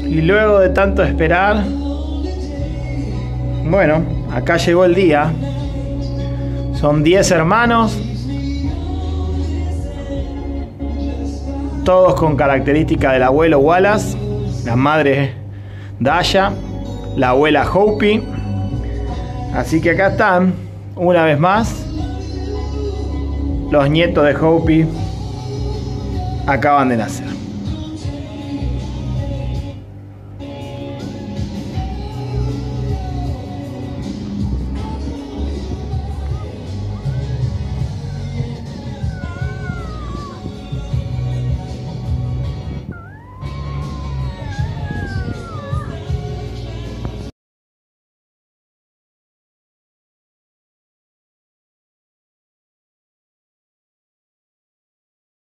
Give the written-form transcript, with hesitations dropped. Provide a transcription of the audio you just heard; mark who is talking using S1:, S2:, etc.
S1: Y luego de tanto esperar, bueno, acá llegó el día. Son 10 hermanos, todos con características del abuelo Wallace, la madre Daya, la abuela Hopi. Así que acá están, una vez más, los nietos de Hopi acaban de nacer.